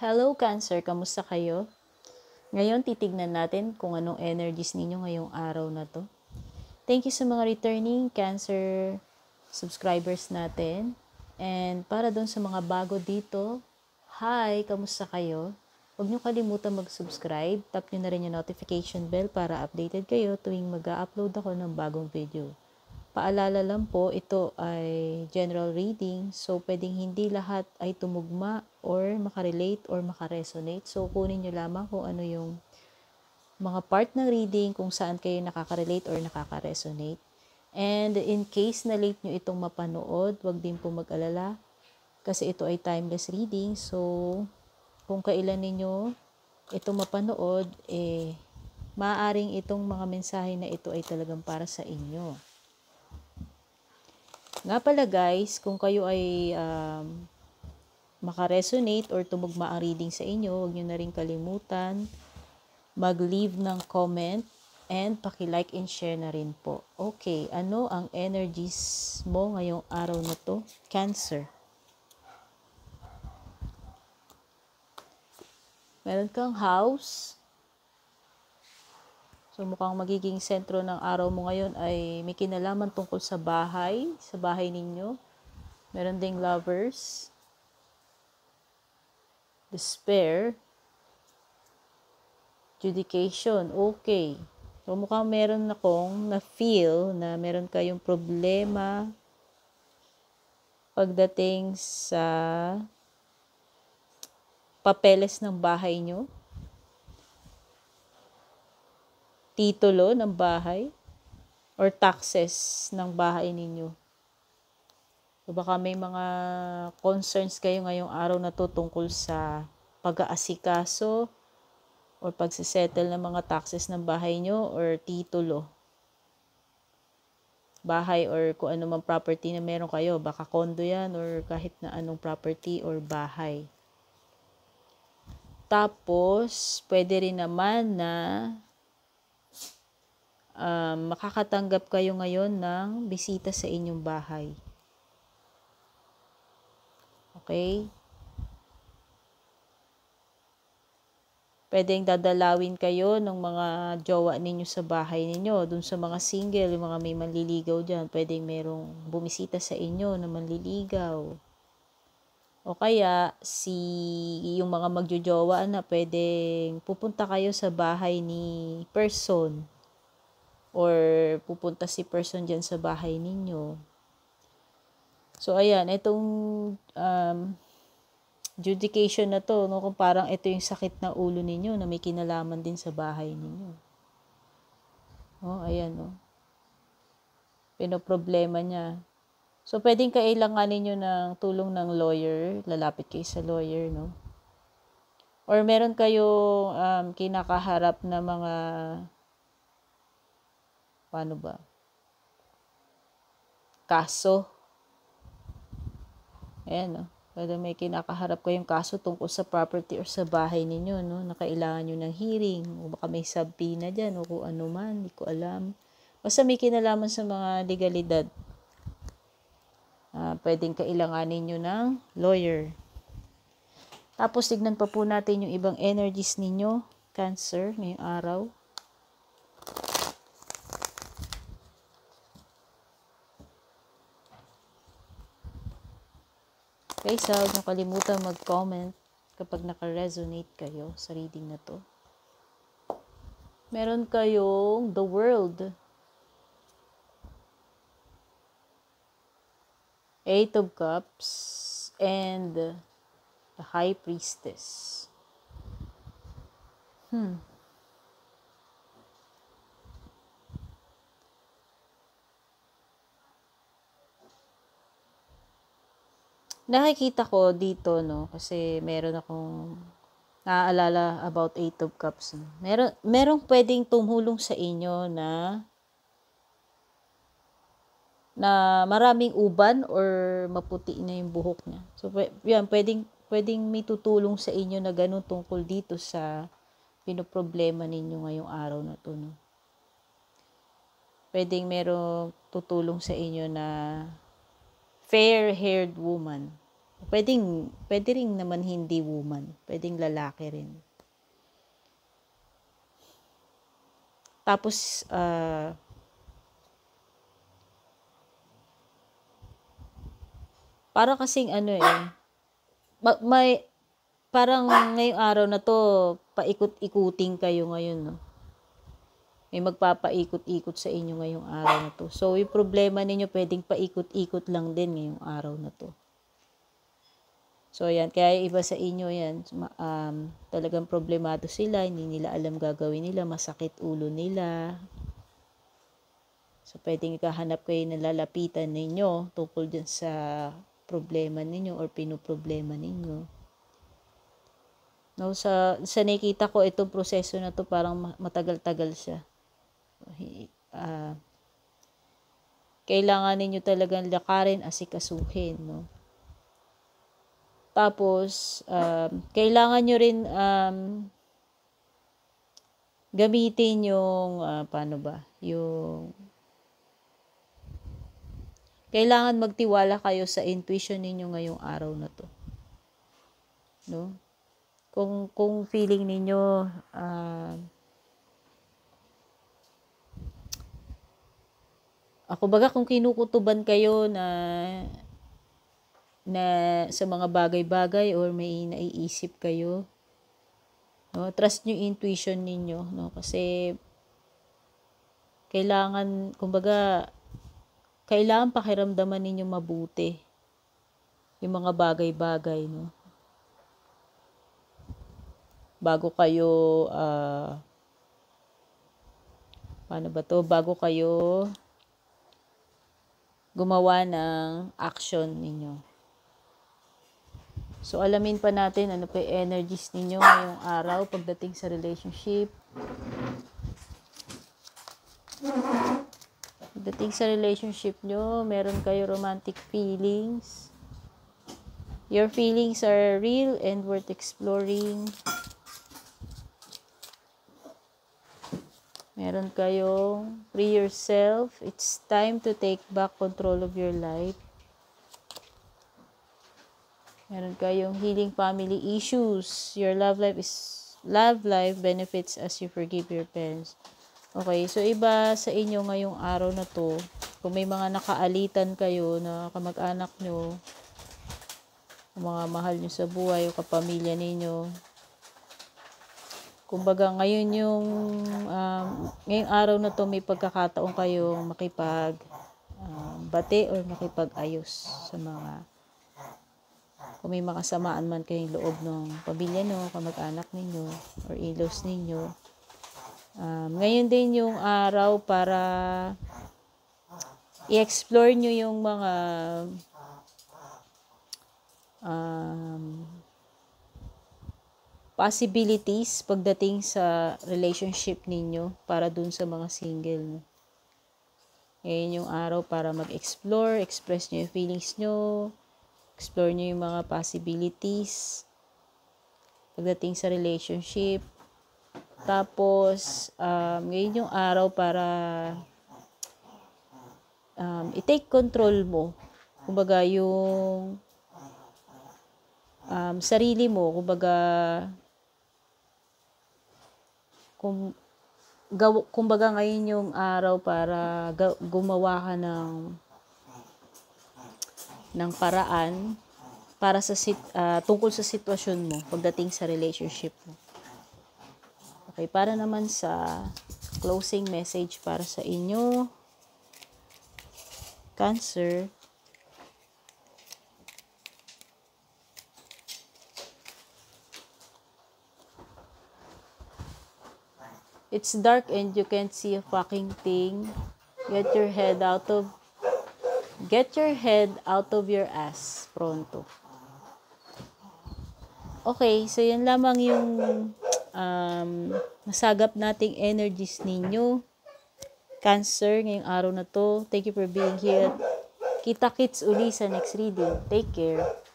Hello Cancer, kamusta kayo? Ngayon titignan natin kung anong energies ninyo ngayong araw na to. Thank you sa mga returning Cancer subscribers natin. And para doon sa mga bago dito, hi, kamusta kayo? Huwag niyo kalimutan mag-subscribe. Tap niyo na rin yung notification bell para updated kayo tuwing mag-upload ako ng bagong video. Paalala lang po, ito ay general reading, so pwedeng hindi lahat ay tumugma or makarelate or makaresonate. So kunin nyo lamang kung ano yung mga part ng reading, kung saan kayo nakaka-relate or nakaka-resonate. And in case na late nyo itong mapanood, wag din po mag-alala kasi ito ay timeless reading. So kung kailan ninyo itong mapanood, maaaring itong mga mensahe na ito ay talagang para sa inyo. Nga pala guys, kung kayo ay makaresonate or tumugma ang reading sa inyo, huwag nyo na rin kalimutan mag-leave ng comment and paki-like and share na rin po. Okay, ano ang energies mo ngayong araw na to? Cancer. Meron kang house. So mukhang magiging sentro ng araw mo ngayon ay may kinalaman tungkol sa bahay ninyo. Meron ding lovers. Despair. Judication. Okay. So mukhang meron akong na-feel na meron kayong problema pagdating sa papeles ng bahay nyo. Titulo ng bahay or taxes ng bahay ninyo. So baka may mga concerns kayo ngayong araw na to tungkol sa pag-aasikaso or pagsisettle ng mga taxes ng bahay nyo or titulo. Bahay or kung ano mang property na meron kayo. Baka condo yan or kahit na anong property or bahay. Tapos, pwede rin naman na makakatanggap kayo ngayon ng bisita sa inyong bahay. Okay? Pwedeng dadalawin kayo ng mga jowa ninyo sa bahay ninyo. Dun sa mga single, yung mga may manliligaw dyan, pwedeng merong bumisita sa inyo na manliligaw. O kaya, yung mga magjojowa na pwedeng pupunta kayo sa bahay ni person. Or pupunta si person dyan sa bahay ninyo. So, ayan, itong judication na to, no, kung parang ito yung sakit na ulo ninyo na may kinalaman din sa bahay ninyo. Oh, ayan, no. Pinoproblema niya. So, pwedeng kailanganin nyo ng tulong ng lawyer. Lalapit kayo sa lawyer, no? Or meron kayong kinakaharap na mga paano ba? Kaso. Ayan, no? Pwede may kinakaharap kayong kaso tungkol sa property or sa bahay ninyo, no? Na kailangan nyo ng hearing. O baka may subpoena dyan o kung ano man. Hindi ko alam. Basta may kinalaman sa mga legalidad. Pwedeng kailanganin nyo ng lawyer. Tapos, tignan pa po natin yung ibang energies ninyo. Cancer, ngayong araw. Okay, so huwag nyo kalimutan mag-comment kapag naka-resonate kayo sa reading na to. Meron kayong The World. Eight of Cups and the High Priestess. Nakikita ko dito, no, kasi meron akong naaalala about Eight of Cups. Merong pwedeng tumulong sa inyo na maraming uban or maputi na yung buhok niya. So, yan, pwedeng may tutulong sa inyo na ganun tungkol dito sa pinoproblema ninyo ngayong araw na to, no. Pwedeng merong tutulong sa inyo na fair-haired woman. Pwede rin naman hindi woman. Pwedeng lalaki rin. Tapos, para kasing may, parang ngayong araw na to, paikot-ikuting kayo ngayon, no? May magpapaikot-ikot sa inyo ngayong araw na to. So, yung problema ninyo, pwedeng paikot-ikot lang din ngayong araw na to. So, yan. Kaya iba sa inyo yan. Talagang problemado sila. Hindi nila alam gagawin nila. Masakit ulo nila. So, pwedeng ikahanap kayo na lalapitan ninyo tungkol dyan sa problema ninyo or pinoproblema ninyo. No, sa nakita ko, itong proseso na to parang matagal-tagal siya. Kailangan ninyo talagang lakarin, asikasuhin, no? Tapos, kailangan nyo rin gamitin yung, kailangan magtiwala kayo sa intuition ninyo ngayong araw na to. No? Kung feeling ninyo, kung kinukutuban kayo na sa mga bagay-bagay or may naiisip kayo, no, trust nyo intuition ninyo, no, kasi kailangan pakiramdaman ninyo mabuti yung mga bagay-bagay, no, bago kayo bago kayo gumawa ng action ninyo. So, alamin pa natin ano pa yung energies ninyo ngayong araw pagdating sa relationship. Pagdating sa relationship nyo, meron kayo romantic feelings. Your feelings are real and worth exploring. Meron kayong free yourself. It's time to take back control of your life. Meron kayong healing family issues. Your love life benefits as you forgive your parents. Okay, so iba sa inyo ngayong araw na to, kung may mga nakaalitan kayo na kamag-anak nyo, mga mahal nyo sa buhay o kapamilya ninyo, kumbaga ngayon ngayong araw na to may pagkakataon kayong bati or makipag-ayos sa mga, kung may makasamaan man kayong loob ng pamilya nyo, kamag-anak ninyo or in-laws ninyo. Ngayon din yung araw para i-explore nyo yung mga possibilities pagdating sa relationship ninyo para dun sa mga single. Ngayon yung araw para mag-explore, express nyo yung feelings nyo, explore nyo yung mga possibilities pagdating sa relationship. Tapos, ngayon yung araw para i-take control mo. Kumbaga yung sarili mo, kumbaga ngayon yung araw para gumawa ka ng paraan para sa tungkol sa sitwasyon mo pagdating sa relationship mo. Okay, para naman sa closing message para sa inyo, Cancer. It's dark and you can't see a fucking thing. Get your head out of your ass pronto. Okay, so yan lamang yung nasagap nating energies ninyo, Cancer, ngayong araw na to. Thank you for being here. Kita-kits uli sa next reading. Take care.